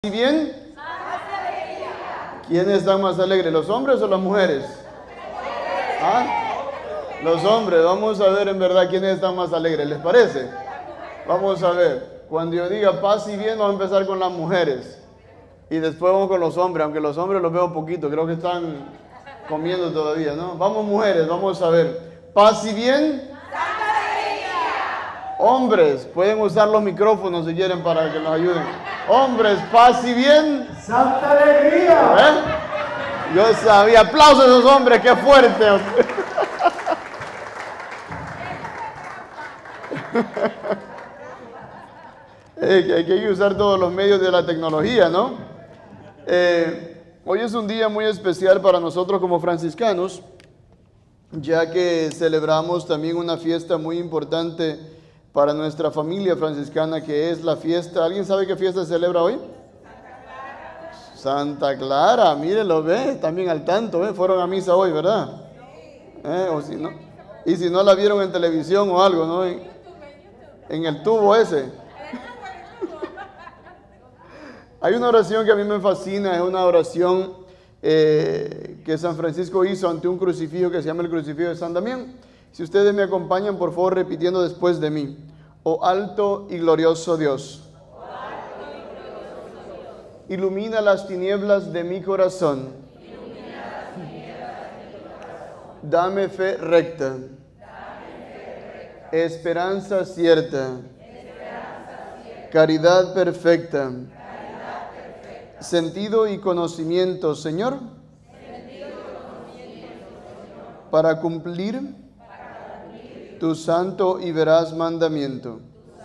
¿Y bien? ¿Quiénes están más alegres, los hombres o las mujeres? ¿Ah? Los hombres. Vamos a ver en verdad quiénes están más alegres, ¿les parece? Vamos a ver. Cuando yo diga paz y bien, vamos a empezar con las mujeres. Y después vamos con los hombres, aunque los hombres los veo poquito, creo que están comiendo todavía, ¿no? Vamos mujeres, vamos a ver. Paz y bien. Hombres, pueden usar los micrófonos si quieren para que nos ayuden. Hombres, paz y bien. ¡Santa alegría! Yo sabía. Aplausos a esos hombres, qué fuerte. Hay que usar todos los medios de la tecnología, ¿no? Hoy es un día muy especial para nosotros como franciscanos, ya que celebramos también una fiesta muy importante para nuestra familia franciscana, que es la fiesta. ¿Alguien sabe qué fiesta se celebra hoy? Santa Clara, mírenlo, ve, también al tanto, fueron a misa hoy, ¿verdad? O si no, y si no la vieron en televisión o algo, ¿no? En el tubo ese. Hay una oración que a mí me fascina, es una oración que San Francisco hizo ante un crucifijo que se llama el crucifijo de San Damián. Si ustedes me acompañan, por favor, repitiendo después de mí. Oh alto y glorioso Dios, ilumina las tinieblas de mi corazón. Dame fe recta, esperanza cierta, caridad perfecta, sentido y conocimiento, Señor, para cumplir tu santo y veraz mandamiento.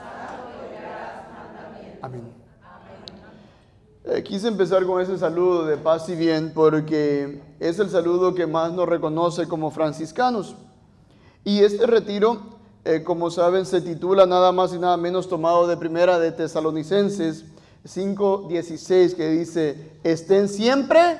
Amén. Quise empezar con ese saludo de paz y bien porque es el saludo que más nos reconoce como franciscanos. Y este retiro, como saben, se titula nada más y nada menos tomado de Primera de Tesalonicenses 5:16, que dice: estén siempre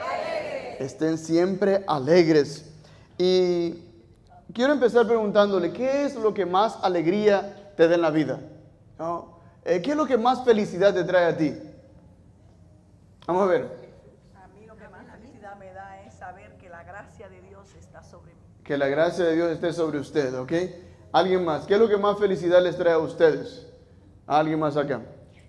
alegres. Y quiero empezar preguntándole, ¿qué es lo que más alegría te da en la vida? ¿No? ¿Qué es lo que más felicidad te trae a ti? Vamos a ver. A mí lo que más felicidad me da es saber que la gracia de Dios está sobre mí. Que la gracia de Dios esté sobre usted, ¿ok? ¿Alguien más? ¿Qué es lo que más felicidad les trae a ustedes? ¿Alguien más acá?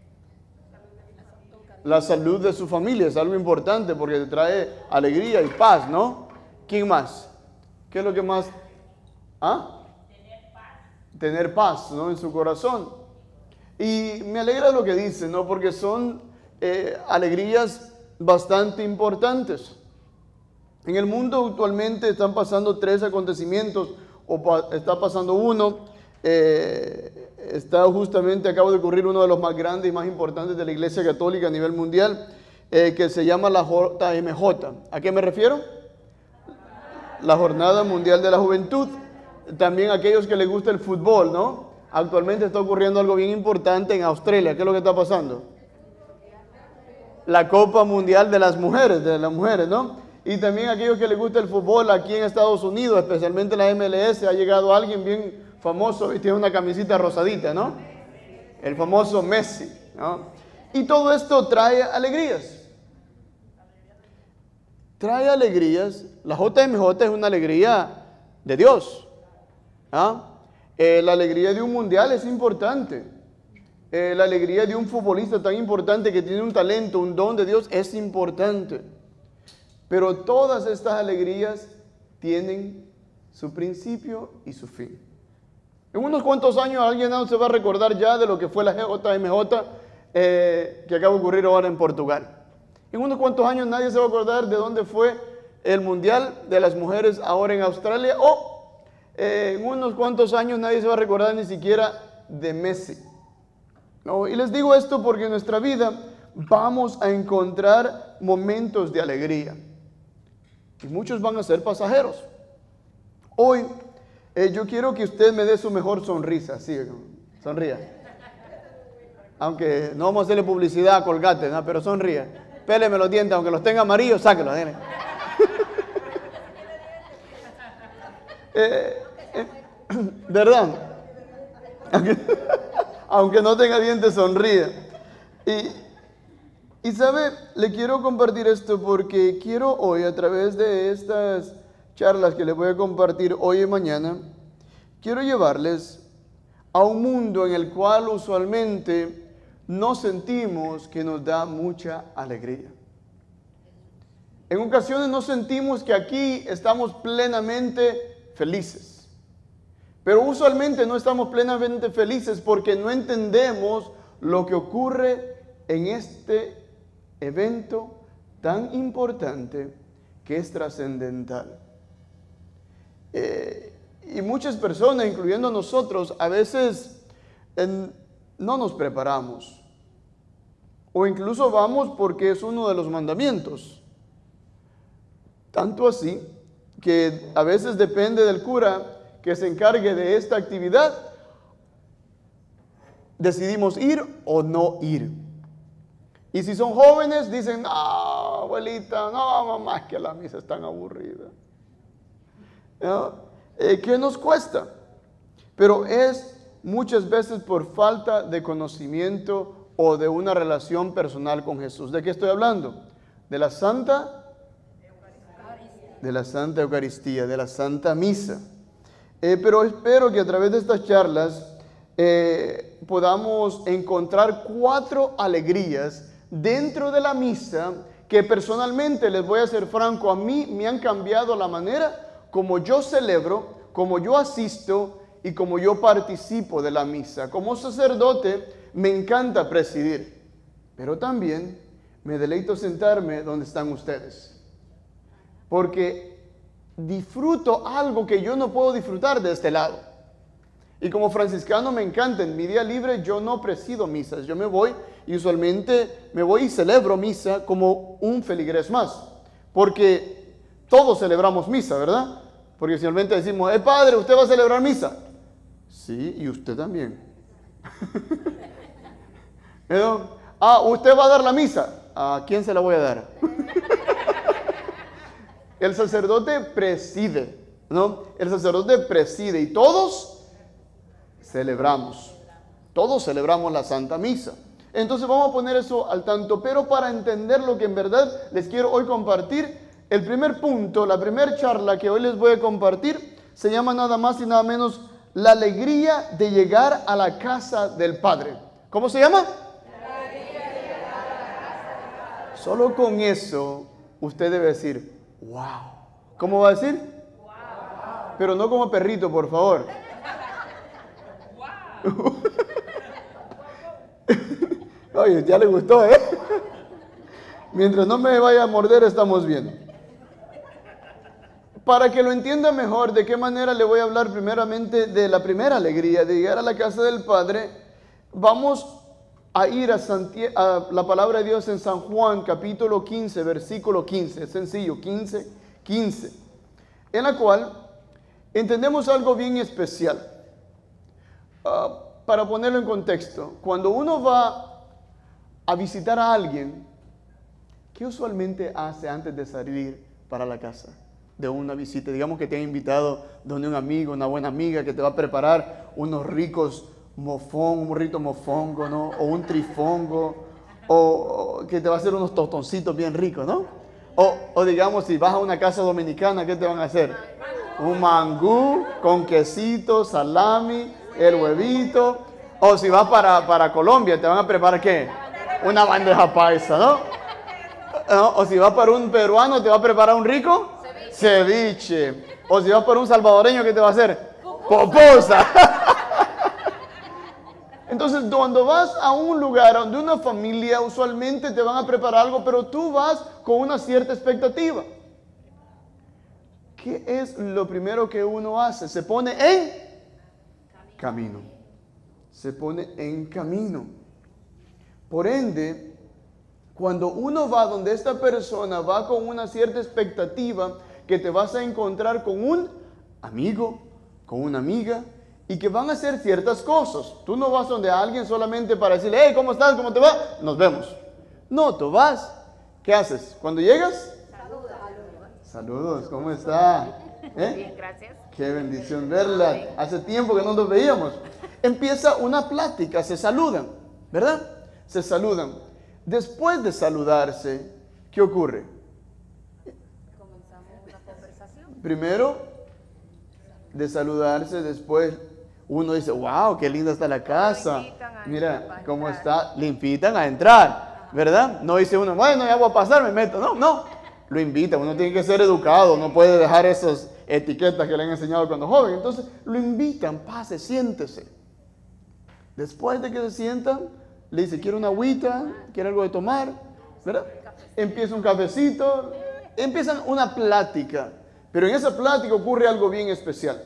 La salud de su familia es algo importante porque te trae alegría y paz, ¿no? ¿Quién más? ¿Qué es lo que más? ¿Ah? Tener paz, ¿no? En su corazón. Y me alegra lo que dice, ¿no? Porque son alegrías bastante importantes. En el mundo actualmente están pasando 3 acontecimientos, o está pasando uno. Está justamente, acaba de ocurrir uno de los más grandes y más importantes de la Iglesia Católica a nivel mundial, que se llama la JMJ. ¿A qué me refiero? La Jornada Mundial de la Juventud. También aquellos que les gusta el fútbol, ¿no? Actualmente está ocurriendo algo bien importante en Australia. ¿Qué es lo que está pasando? La Copa Mundial de las Mujeres, ¿no? Y también aquellos que les gusta el fútbol aquí en Estados Unidos, especialmente la MLS, ha llegado alguien bien famoso y tiene una camisita rosadita, ¿no? El famoso Messi, ¿no? Y todo esto trae alegrías. Trae alegrías. La JMJ es una alegría de Dios. ¿Ah? La alegría de un mundial es importante. La alegría de un futbolista tan importante que tiene un talento, un don de Dios, es importante. Pero todas estas alegrías tienen su principio y su fin. En unos cuantos años alguien no se va a recordar ya de lo que fue la JMJ que acaba de ocurrir ahora en Portugal. En unos cuantos años nadie se va a acordar de dónde fue el Mundial de las Mujeres ahora en Australia, o en unos cuantos años nadie se va a recordar ni siquiera de Messi. ¿No? Y les digo esto porque en nuestra vida vamos a encontrar momentos de alegría. Y muchos van a ser pasajeros. Hoy yo quiero que usted me dé su mejor sonrisa. Sí, sonría. Aunque no vamos a hacerle publicidad a Colgate, ¿no? Pero sonría. Péleme los dientes, aunque los tenga amarillos, sáquelos. ¿Verdad? Aunque no tenga dientes, sonríe. Y sabe, le quiero compartir esto porque quiero hoy, a través de estas charlas que les voy a compartir hoy y mañana, quiero llevarles a un mundo en el cual usualmente no sentimos que nos da mucha alegría. En ocasiones no sentimos que aquí estamos plenamente felices. Pero usualmente no estamos plenamente felices porque no entendemos lo que ocurre en este evento tan importante que es trascendental. Y muchas personas, incluyendo nosotros, a veces no nos preparamos. O incluso vamos porque es uno de los mandamientos. Tanto así que a veces depende del cura que se encargue de esta actividad, decidimos ir o no ir. Y si son jóvenes, dicen, no, abuelita, no, mamá, es que la misa es tan aburrida. ¿No? ¿Qué nos cuesta? Pero es muchas veces por falta de conocimiento o de una relación personal con Jesús. ¿De qué estoy hablando? De la Santa Eucaristía, de la Santa Misa. Pero espero que a través de estas charlas podamos encontrar 4 alegrías dentro de la misa que personalmente, les voy a ser franco, a mí me han cambiado la manera como yo celebro, como yo asisto y como yo participo de la misa. Como sacerdote me encanta presidir, pero también me deleito sentarme donde están ustedes, porque disfruto algo que yo no puedo disfrutar de este lado. Y como franciscano me encanta, en mi día libre yo no presido misas, yo me voy y usualmente me voy y celebro misa como un feligrés más, porque todos celebramos misa, ¿verdad? Porque usualmente decimos, padre, ¿usted va a celebrar misa? Sí, y usted también. ¿Usted va a dar la misa? ¿A quién se la voy a dar? El sacerdote preside, ¿no? El sacerdote preside y todos celebramos la Santa Misa. Entonces vamos a poner eso al tanto, pero para entender lo que en verdad les quiero hoy compartir, el primer punto, la primera charla que hoy les voy a compartir, se llama nada más y nada menos la alegría de llegar a la casa del Padre. ¿Cómo se llama? La alegría de llegar a la casa del Padre. Solo con eso usted debe decir, wow. ¿Cómo va a decir? Wow. Pero no como perrito, por favor. Wow. Oye, ya le gustó, ¿eh? Mientras no me vaya a morder, estamos bien. Para que lo entienda mejor, de qué manera le voy a hablar primeramente de la primera alegría de llegar a la casa del Padre, vamos a ir a la palabra de Dios en San Juan, capítulo 15, versículo 15. Es sencillo, 15, en la cual entendemos algo bien especial. Para ponerlo en contexto, cuando uno va a visitar a alguien, ¿qué usualmente hace antes de salir para la casa de una visita? Digamos que te han invitado donde un amigo, una buena amiga que te va a preparar unos ricos mofón, un burrito mofongo, ¿no? O un trifongo, o que te va a hacer unos tostoncitos bien ricos, ¿no? O digamos, si vas a una casa dominicana, ¿qué te van a hacer? Un mangú con quesito, salami, el huevito. O si vas para Colombia, te van a preparar ¿qué? Una bandeja paisa, ¿no? O si vas para un peruano, te va a preparar un rico ceviche. O si vas para un salvadoreño, ¿qué te va a hacer? Poposa. Entonces, cuando vas a un lugar donde una familia, usualmente te van a preparar algo, pero tú vas con una cierta expectativa. ¿Qué es lo primero que uno hace? Se pone en camino. Se pone en camino. Por ende, cuando uno va donde esta persona va con una cierta expectativa que te vas a encontrar con un amigo, con una amiga, y que van a hacer ciertas cosas. Tú no vas donde a alguien solamente para decirle, hey, ¿cómo estás? ¿Cómo te va? Nos vemos. No, tú vas. ¿Qué haces? Cuando llegas, saludos, ¿cómo está? Bien, gracias. Qué bendición verla. Hace tiempo que no nos veíamos. Empieza una plática, se saludan, ¿verdad? Se saludan. Después de saludarse, ¿qué ocurre? Comenzamos una conversación. Primero, de saludarse, después uno dice, wow, qué linda está la casa. Mira cómo está. Le invitan a entrar, ¿verdad? No dice uno, bueno, ya voy a pasar, me meto. No, no. Lo invita. Uno tiene que ser educado. No puede dejar esas etiquetas que le han enseñado cuando joven. Entonces, lo invitan, pase, siéntese. Después de que se sientan, le dice, ¿quiere una agüita? ¿Quiere algo de tomar? ¿Verdad? Empieza un cafecito. Empiezan una plática. Pero en esa plática ocurre algo bien especial.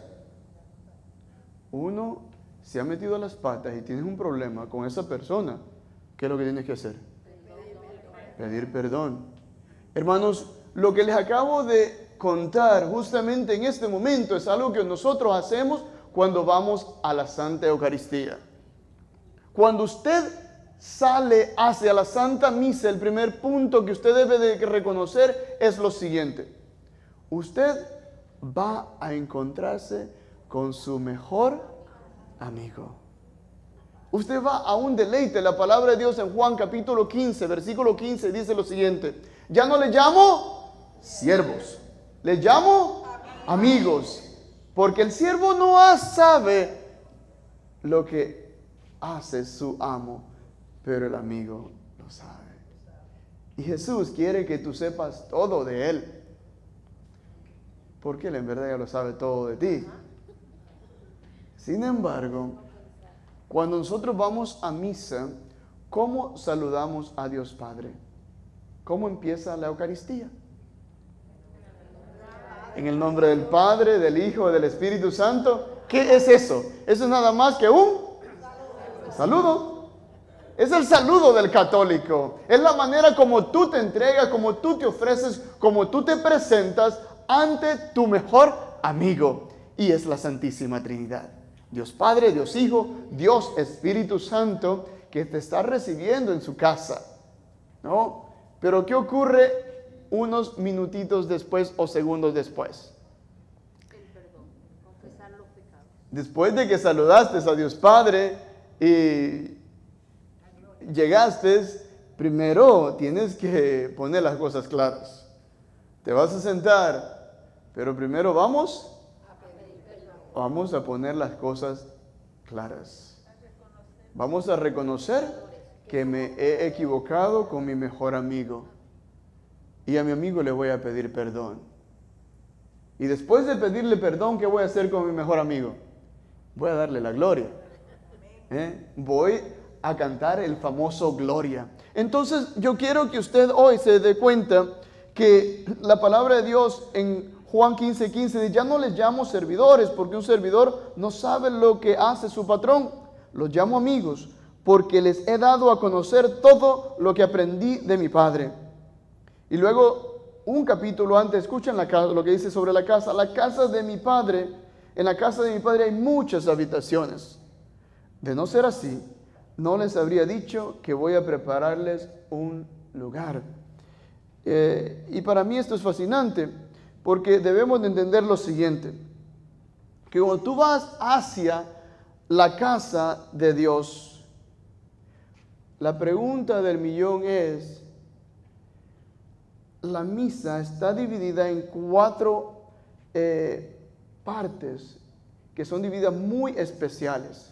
Uno se ha metido a las patas y tienes un problema con esa persona. ¿Qué es lo que tienes que hacer? Pedir perdón. Hermanos, lo que les acabo de contar justamente en este momento es algo que nosotros hacemos cuando vamos a la Santa Eucaristía. Cuando usted sale hacia la Santa Misa, el primer punto que usted debe de reconocer es lo siguiente. Usted va a encontrarse con su mejor amigo. Usted va a un deleite. La palabra de Dios en Juan capítulo 15, versículo 15 dice lo siguiente. Ya no le llamo siervos, le llamo amigos. Porque el siervo no sabe lo que hace su amo, pero el amigo lo sabe. Y Jesús quiere que tú sepas todo de Él. Porque Él en verdad ya lo sabe todo de ti. Sin embargo, cuando nosotros vamos a misa, ¿cómo saludamos a Dios Padre? ¿Cómo empieza la Eucaristía? En el nombre del Padre, del Hijo y del Espíritu Santo. ¿Qué es eso? Eso es nada más que un saludo. Es el saludo del católico. Es la manera como tú te entregas, como tú te ofreces, como tú te presentas ante tu mejor amigo. Y es la Santísima Trinidad. Dios Padre, Dios Hijo, Dios Espíritu Santo, que te está recibiendo en su casa, ¿no? Pero ¿qué ocurre unos minutitos después o segundos después? El perdón, confesar los pecados. Después de que saludaste a Dios Padre y llegaste, primero tienes que poner las cosas claras. Te vas a sentar, pero primero vamos a poner las cosas claras. Vamos a reconocer que me he equivocado con mi mejor amigo. Y a mi amigo le voy a pedir perdón. Y después de pedirle perdón, ¿qué voy a hacer con mi mejor amigo? Voy a darle la gloria. Voy a cantar el famoso Gloria. Entonces yo quiero que usted hoy se dé cuenta que la palabra de Dios en Juan 15:15 dice, ya no les llamo servidores, porque un servidor no sabe lo que hace su patrón. Los llamo amigos, porque les he dado a conocer todo lo que aprendí de mi Padre. Y luego, un capítulo antes, escuchen lo que dice sobre la casa. La casa de mi Padre, en la casa de mi Padre hay muchas habitaciones. De no ser así, no les habría dicho que voy a prepararles un lugar. Y para mí esto es fascinante, porque debemos de entender lo siguiente, que cuando tú vas hacia la casa de Dios, la pregunta del millón es, la misa está dividida en 4 partes, que son divididas muy especiales.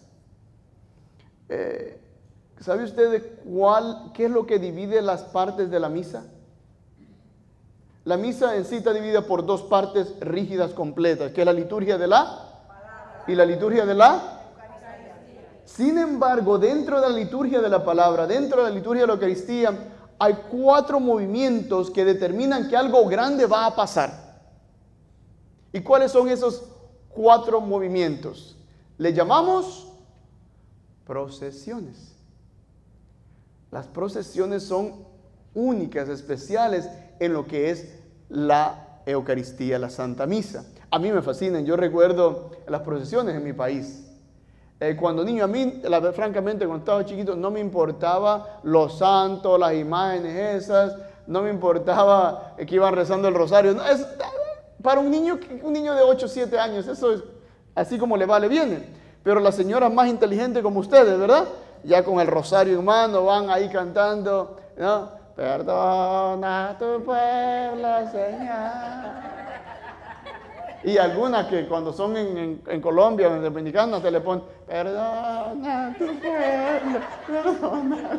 ¿Sabe usted qué es lo que divide las partes de la misa? La misa en sí está dividida por 2 partes rígidas completas, que es la liturgia de la y la liturgia de la. Sin embargo, dentro de la liturgia de la palabra, dentro de la liturgia de la Eucaristía, hay 4 movimientos que determinan que algo grande va a pasar. ¿Y cuáles son esos 4 movimientos? Le llamamos procesiones. Las procesiones son únicas, especiales en lo que es la Eucaristía, la Santa Misa. A mí me fascinan. Yo recuerdo las procesiones en mi país. Cuando niño, a mí, francamente, cuando estaba chiquito, no me importaba los santos, las imágenes esas, no me importaba que iban rezando el rosario. No, para un niño de 8 o 7 años, eso es así como le va, le viene. Pero las señoras más inteligentes como ustedes, ¿verdad? ya con el rosario en mano, van ahí cantando, ¿no? Perdona tu pueblo, Señor. Y algunas que cuando son en Colombia o en Dominicana se le ponen, perdona tu pueblo, perdona.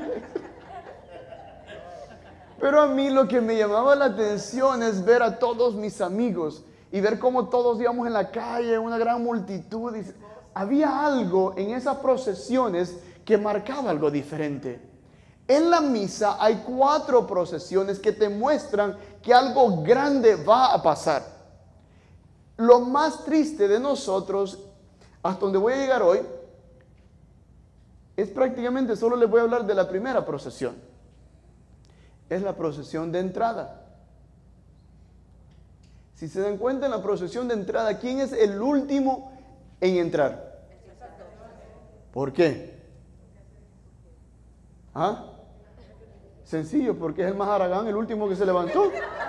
Pero a mí lo que me llamaba la atención es ver a todos mis amigos y ver cómo todos íbamos en la calle, una gran multitud. Y había algo en esas procesiones que marcaba algo diferente. En la misa hay 4 procesiones que te muestran que algo grande va a pasar. Lo más triste de nosotros, hasta donde voy a llegar hoy, es prácticamente, solo les voy a hablar de la primera procesión. Es la procesión de entrada. Si se dan cuenta, en la procesión de entrada, ¿quién es el último en entrar? ¿Por qué? ¿Ah? Sencillo, porque es el más haragán, el último que se levantó.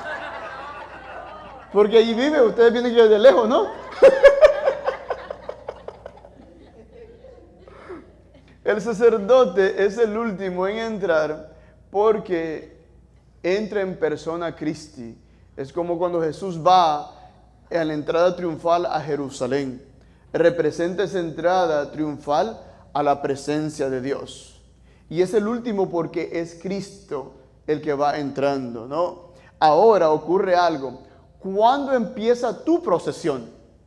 Porque allí vive, ustedes vienen que de lejos, ¿no? El sacerdote es el último en entrar porque entra en persona Christi. Es como cuando Jesús va a la entrada triunfal a Jerusalén. Representa esa entrada triunfal a la presencia de Dios. Y es el último porque es Cristo el que va entrando, ¿no? Ahora ocurre algo. ¿Cuándo empieza tu procesión?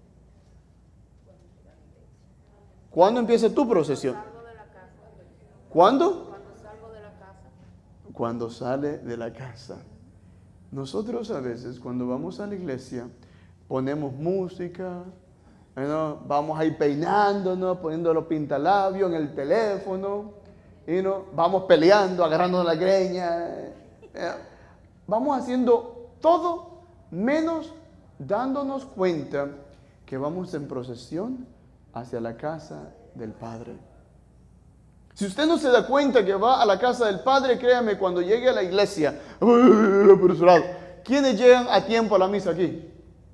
¿Cuándo empieza tu procesión? ¿Cuándo? Cuando sale de la casa. Nosotros a veces cuando vamos a la iglesia ponemos música, ¿no? Vamos ahí peinándonos, poniendo los pintalabios en el teléfono, ¿no? Vamos peleando, agarrándonos la greña, vamos haciendo todo menos dándonos cuenta que vamos en procesión hacia la casa del Padre. Si usted no se da cuenta que va a la casa del Padre, créame, cuando llegue a la iglesia, apresurado. ¿Quiénes llegan a tiempo a la misa aquí?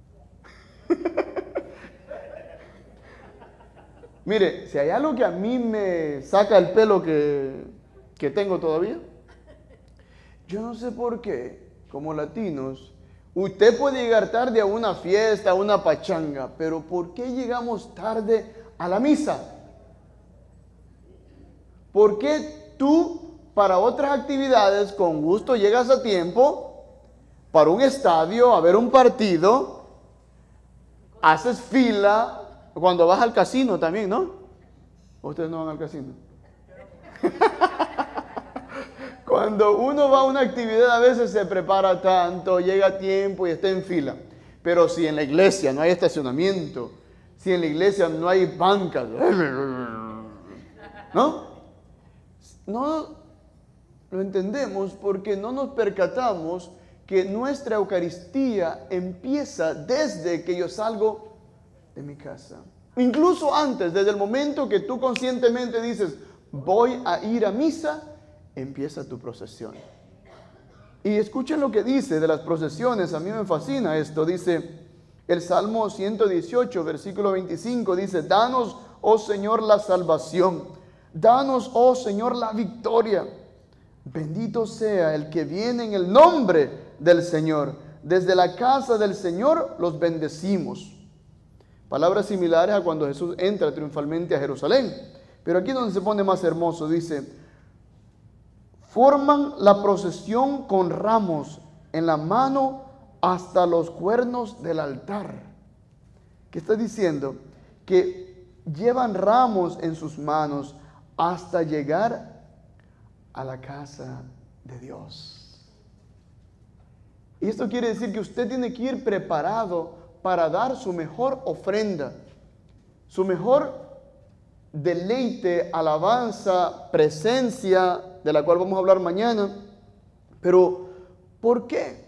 Mire, si hay algo que a mí me saca el pelo que tengo todavía, yo no sé por qué, como latinos, usted puede llegar tarde a una fiesta, a una pachanga, pero ¿por qué llegamos tarde a la misa? ¿Por qué tú, para otras actividades, con gusto llegas a tiempo, para un estadio, a ver un partido, haces fila, cuando vas al casino también, ¿no? ¿Ustedes no van al casino? Cuando uno va a una actividad, a veces se prepara tanto, llega a tiempo y está en fila. Pero si en la iglesia no hay estacionamiento, si en la iglesia no hay bancas, ¿no? No lo entendemos porque no nos percatamos que nuestra Eucaristía empieza desde que yo salgo de mi casa. Incluso antes, desde el momento que tú conscientemente dices, voy a ir a misa, empieza tu procesión. Y escuchen lo que dice de las procesiones, a mí me fascina esto, dice el Salmo 118, versículo 25, dice, danos, oh Señor, la salvación. Danos, oh Señor, la victoria. Bendito sea el que viene en el nombre del Señor. Desde la casa del Señor los bendecimos. Palabras similares a cuando Jesús entra triunfalmente a Jerusalén. Pero aquí donde se pone más hermoso, dice, forman la procesión con ramos en la mano hasta los cuernos del altar. ¿Qué está diciendo? Que llevan ramos en sus manos hasta llegar a la casa de Dios. Y esto quiere decir que usted tiene que ir preparado para dar su mejor ofrenda, su mejor deleite, alabanza, presencia, de la cual vamos a hablar mañana. Pero, ¿por qué?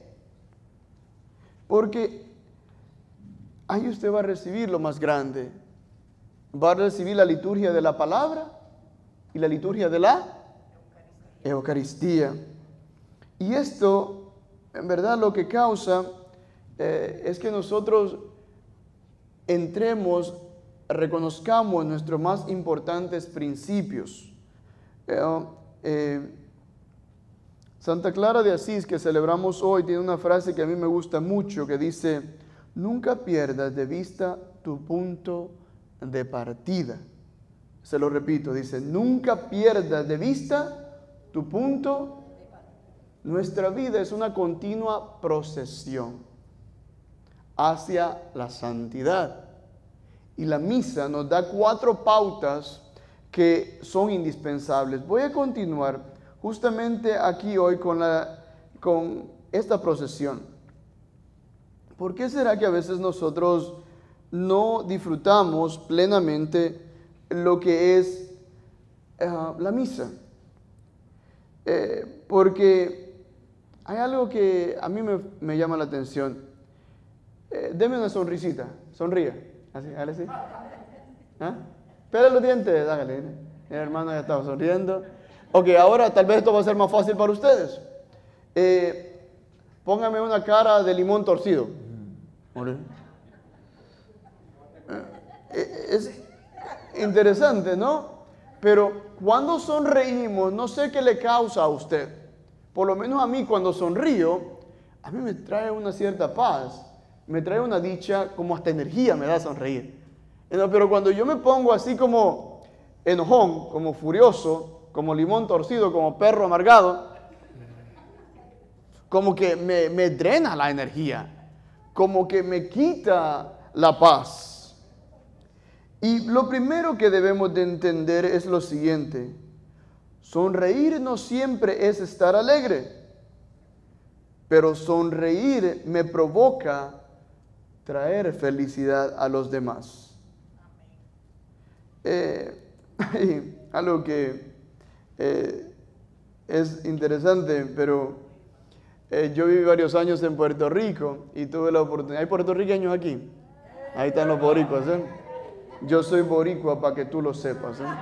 Porque ahí usted va a recibir lo más grande. Va a recibir la liturgia de la palabra y la liturgia de la Eucaristía. Y esto, en verdad, lo que causa es que nosotros entremos, reconozcamos nuestros más importantes principios. Santa Clara de Asís, que celebramos hoy, tiene una frase que a mí me gusta mucho, que dice: nunca pierdas de vista tu punto de partida. Se lo repito, dice: nunca pierdas de vista tu punto. Nuestra vida es una continua procesión hacia la santidad. Y la misa nos da 4 pautas que son indispensables. Voy a continuar justamente aquí hoy con esta procesión. ¿Por qué será que a veces nosotros no disfrutamos plenamente lo que es la misa? Porque hay algo que a mí me llama la atención. Deme una sonrisita, sonríe. Así, hágale así. ¿Ah? Pela los dientes, hágale. El hermano ya estaba sonriendo. Ok, ahora tal vez esto va a ser más fácil para ustedes. Póngame una cara de limón torcido. Es interesante, ¿no? Pero cuando sonreímos, no sé qué le causa a usted. Por lo menos a mí, cuando sonrío, a mí me trae una cierta paz. Me trae una dicha, como hasta energía me da sonreír. Pero cuando yo me pongo así como enojón, como furioso, como limón torcido, como perro amargado, como que me drena la energía, como que me quita la paz. Y lo primero que debemos de entender es lo siguiente: sonreír no siempre es estar alegre, pero sonreír me provoca traer felicidad a los demás. Algo que es interesante, pero yo viví varios años en Puerto Rico y tuve la oportunidad. ¿Hay puertorriqueños aquí? Ahí están los boricuas, ¿eh? Yo soy boricua, para que tú lo sepas, ¿eh?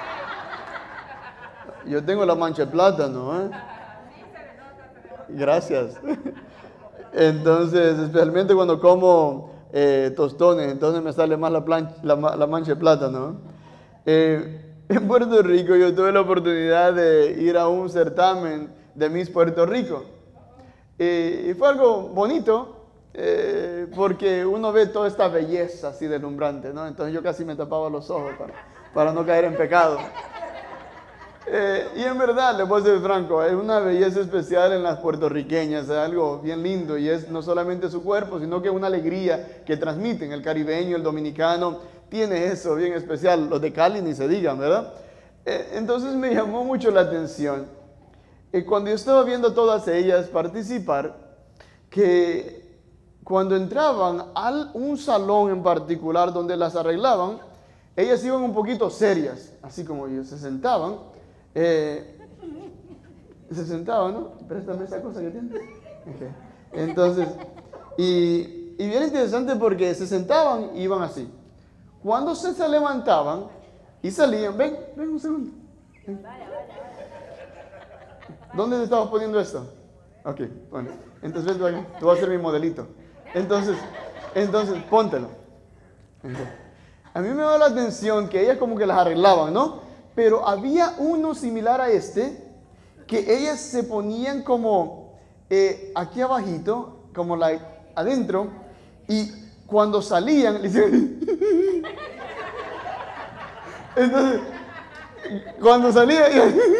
Yo tengo la mancha de plátano, ¿eh? Gracias. Entonces, especialmente cuando como tostones, entonces me sale más la mancha de plátano. En Puerto Rico yo tuve la oportunidad de ir a un certamen de Miss Puerto Rico. Y fue algo bonito, porque uno ve toda esta belleza así deslumbrante, ¿no? Entonces yo casi me tapaba los ojos para no caer en pecado. Y en verdad, les voy a ser franco, es una belleza especial en las puertorriqueñas, es algo bien lindo, y es no solamente su cuerpo, sino que una alegría que transmiten. El caribeño, el dominicano, tiene eso bien especial. Los de Cali ni se digan, ¿verdad? Entonces me llamó mucho la atención, cuando yo estaba viendo a todas ellas participar, que cuando entraban a un salón en particular donde las arreglaban, ellas iban un poquito serias, así como ellos se sentaban. Se sentaba, ¿no? Préstame esa cosa que tienes. Okay. Entonces, y bien interesante porque se sentaban y iban así. Cuando se levantaban y salían, ven un segundo. Ven. ¿Dónde te estabas poniendo esto? Ok, bueno. Entonces tú vas a ser mi modelito. Entonces, póntelo. Okay. A mí me da la atención que ellas como que las arreglaban, ¿no? Pero había uno similar a este, que ellas se ponían como aquí abajito, como adentro, y cuando salían, le hicieron... Entonces, cuando salía,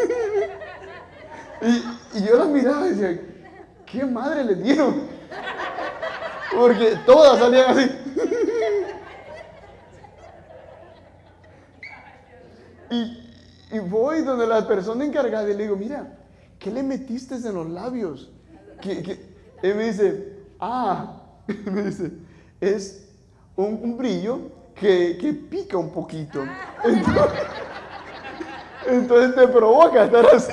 y yo las miraba y decía, ¿qué madre le dieron? Porque todas salían así. Y voy donde la persona encargada y le digo, mira, ¿qué le metiste en los labios? Y me dice, me dice, es un brillo que pica un poquito. Entonces te provoca estar así.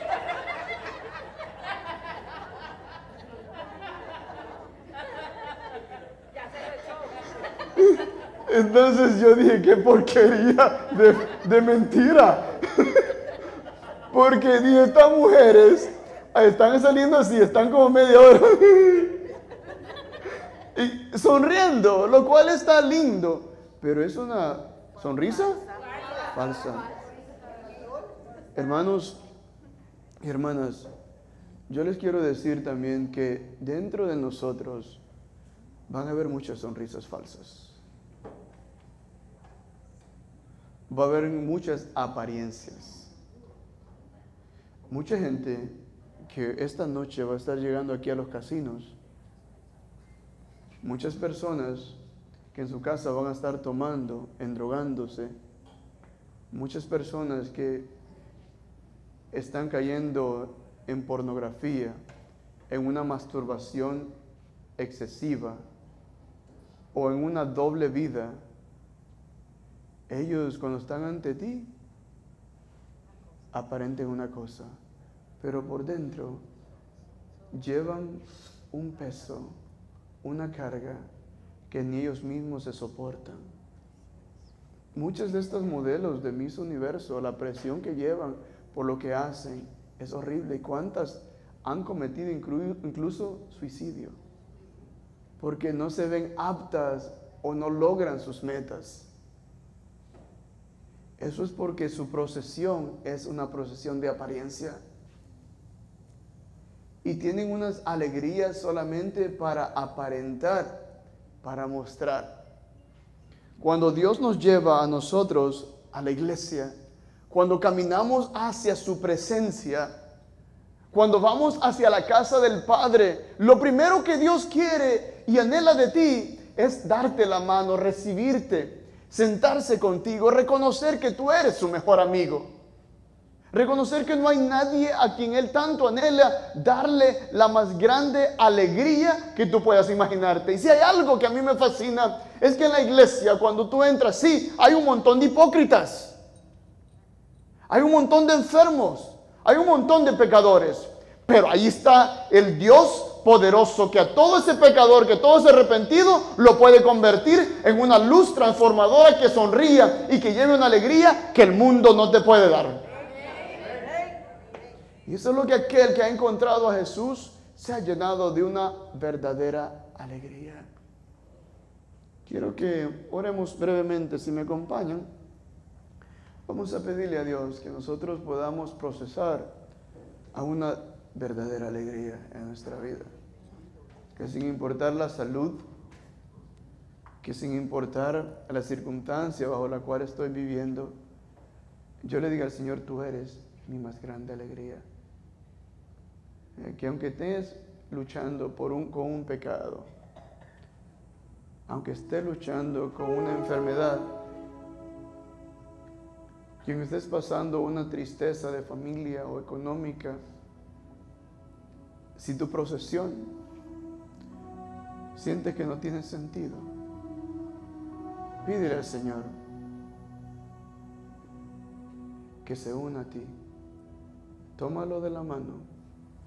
Entonces yo dije, qué porquería de mentira. Porque dije, estas mujeres están saliendo así, están como media hora. Y sonriendo, lo cual está lindo. Pero es una sonrisa falsa. Hermanos y hermanas, yo les quiero decir también que dentro de nosotros van a haber muchas sonrisas falsas. Va a haber muchas apariencias. Mucha gente que esta noche va a estar llegando aquí a los casinos. Muchas personas que en su casa van a estar tomando, endrogándose. Muchas personas que están cayendo en pornografía, en una masturbación excesiva o en una doble vida. Ellos cuando están ante ti aparenten una cosa, pero por dentro llevan un peso, una carga que ni ellos mismos se soportan. Muchos de estos modelos de Miss Universo, la presión que llevan por lo que hacen es horrible. ¿Y cuántas han cometido incluso suicidio? Porque no se ven aptas o no logran sus metas. Eso es porque su procesión es una procesión de apariencia. Y tienen unas alegrías solamente para aparentar, para mostrar. Cuando Dios nos lleva a nosotros, a la iglesia, cuando caminamos hacia su presencia, cuando vamos hacia la casa del Padre, lo primero que Dios quiere y anhela de ti es darte la mano, recibirte, sentarse contigo, reconocer que tú eres su mejor amigo. Reconocer que no hay nadie a quien Él tanto anhela darle la más grande alegría que tú puedas imaginarte. Y si hay algo que a mí me fascina, es que en la iglesia cuando tú entras, sí, hay un montón de hipócritas. Hay un montón de enfermos. Hay un montón de pecadores. Pero ahí está el Dios poderoso que a todo ese pecador, que todo ese arrepentido, lo puede convertir en una luz transformadora que sonría y que lleve una alegría que el mundo no te puede dar. Y eso es lo que aquel que ha encontrado a Jesús se ha llenado de una verdadera alegría. Quiero que oremos brevemente, si me acompañan. Vamos a pedirle a Dios que nosotros podamos procesar a una verdadera alegría en nuestra vida. Que sin importar la salud, que sin importar la circunstancia bajo la cual estoy viviendo, yo le diga al Señor, tú eres mi más grande alegría. Que aunque estés luchando con un pecado, aunque estés luchando con una enfermedad, que aunque estés pasando una tristeza de familia o económica, si tu procesión sientes que no tiene sentido, pídele al Señor que se una a ti. Tómalo de la mano.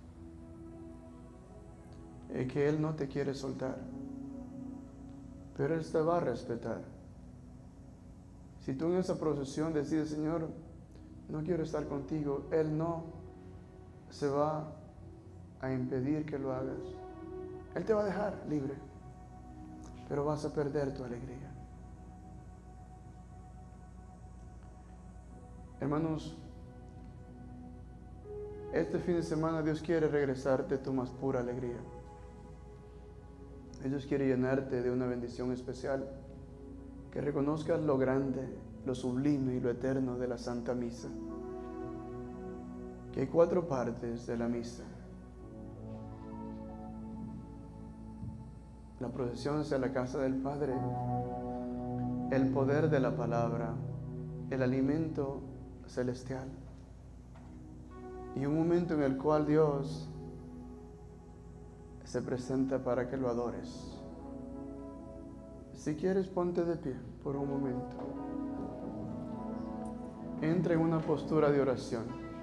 Que Él no te quiere soltar, pero Él te va a respetar. Si tú en esa procesión decides, Señor, no quiero estar contigo, Él no se va a impedir que lo hagas. Él te va a dejar libre, pero vas a perder tu alegría. Hermanos, este fin de semana Dios quiere regresarte tu más pura alegría. Dios quiere llenarte de una bendición especial, que reconozcas lo grande, lo sublime y lo eterno de la Santa Misa. Que hay 4 partes de la misa. La procesión hacia la casa del Padre, el poder de la palabra, el alimento celestial y un momento en el cual Dios se presenta para que lo adores. Si quieres, ponte de pie por un momento. Entra en una postura de oración.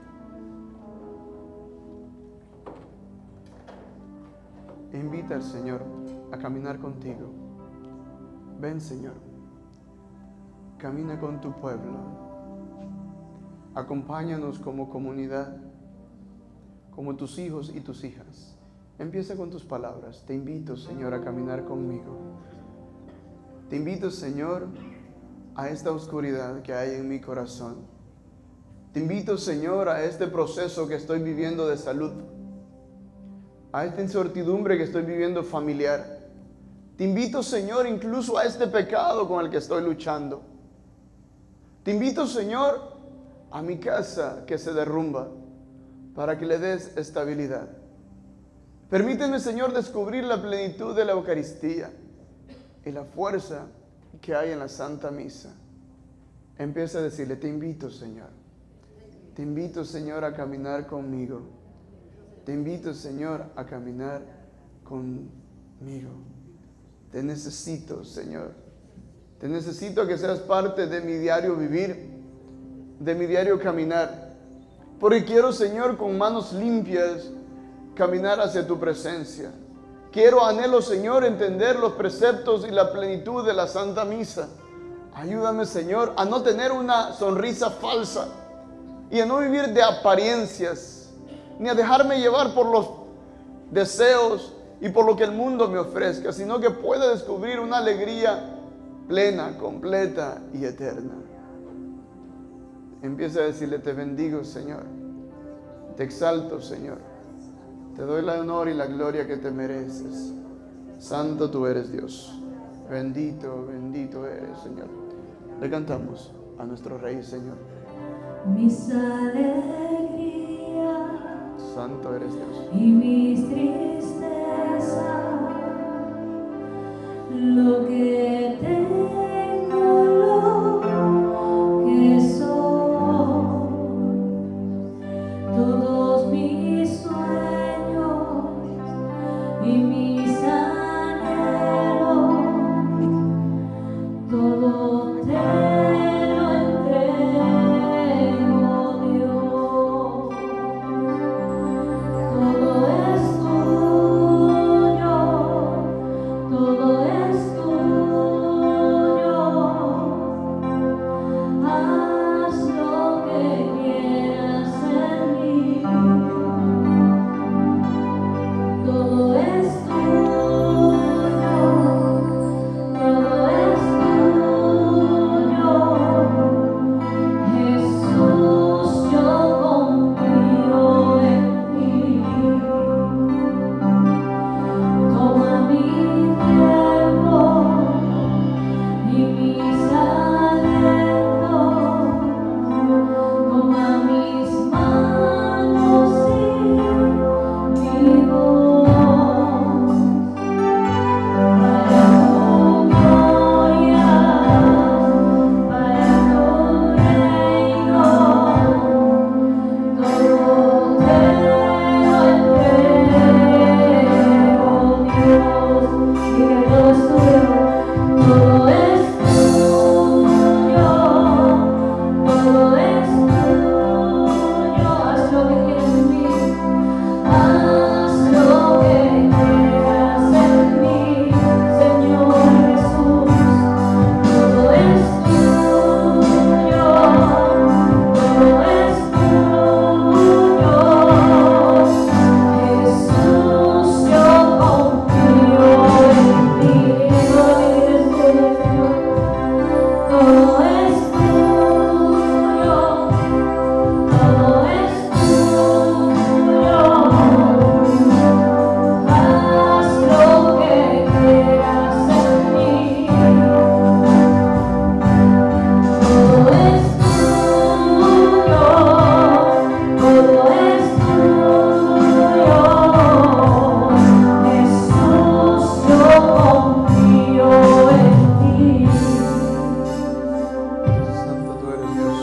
Invita al Señor a caminar contigo. Ven, Señor. Camina con tu pueblo. Acompáñanos como comunidad, como tus hijos y tus hijas. Empieza con tus palabras. Te invito, Señor, a caminar conmigo. Te invito, Señor, a esta oscuridad que hay en mi corazón. Te invito, Señor, a este proceso que estoy viviendo de salud, a esta incertidumbre que estoy viviendo familiar. Te invito, Señor, incluso a este pecado con el que estoy luchando. Te invito, Señor, a mi casa que se derrumba, para que le des estabilidad. Permíteme, Señor, descubrir la plenitud de la Eucaristía y la fuerza que hay en la Santa Misa. Empieza a decirle, te invito, Señor. Te invito, Señor, a caminar conmigo. Te invito, Señor, a caminar conmigo. Te necesito, Señor. Te necesito que seas parte de mi diario vivir, de mi diario caminar. Porque quiero, Señor, con manos limpias, caminar hacia tu presencia. Anhelo, Señor, entender los preceptos y la plenitud de la Santa Misa. Ayúdame, Señor, a no tener una sonrisa falsa y a no vivir de apariencias, ni a dejarme llevar por los deseos y por lo que el mundo me ofrezca, sino que pueda descubrir una alegría plena, completa y eterna. Empieza a decirle, te bendigo, Señor. Te exalto, Señor. Te doy el honor y la gloria que te mereces. Santo tú eres, Dios. Bendito, bendito eres, Señor. Le cantamos a nuestro Rey, Señor. Mis alegrías Santo eres Dios. y mis tristezas, lo que tengo, lo que soy, todos mis sueños y mis anhelos, todo te lo entrego, Dios. Todo es tuyo, todo es tuyo. Haz lo que quieras en mí. Todo es tuyo, todo es tuyo. Jesús, yo confío en ti. Toma mi tiempo y mis alientos, toma mis manos y mi voz, para tu gloria, para tu reino, todo te lo entrego, Dios, y que todo es tuyo, todo es tuyo, todo es tuyo. Haz lo que quieras en mí, haz lo que quieras en mí, Señor Jesús. Todo es tuyo, todo es tuyo. Jesús, yo confío en ti. Todo es tuyo, Señor. Todo es tuyo, todo es tuyo. Haz lo que quieras en mí. Todo es tuyo, todo es tuyo. Jesús, yo confío en ti. Santo tú eres Dios.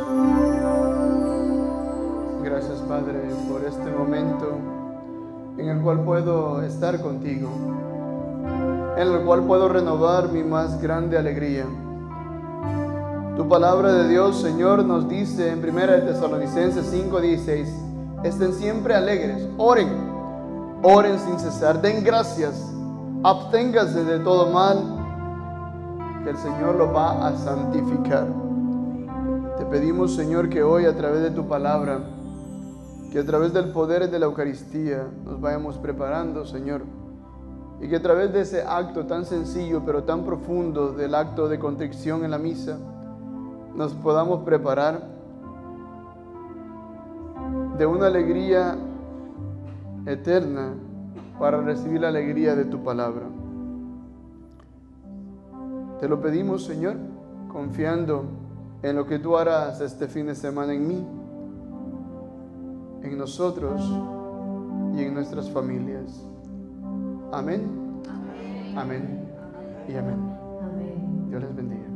Gracias, Padre, por este momento en el cual puedo estar contigo, en el cual puedo renovar mi más grande alegría. Tu palabra de Dios, Señor, nos dice en 1 Tesalonicenses 5:16, estén siempre alegres, oren sin cesar, den gracias, absténganse de todo mal, que el Señor lo va a santificar. Te pedimos, Señor, que hoy a través de tu palabra, que a través del poder de la Eucaristía nos vayamos preparando, Señor, y que a través de ese acto tan sencillo pero tan profundo del acto de contrición en la misa, nos podamos preparar de una alegría eterna para recibir la alegría de tu palabra. Te lo pedimos, Señor, confiando en lo que tú harás este fin de semana en mí, en nosotros y en nuestras familias. Amén. Amén. Y amén. Dios les bendiga.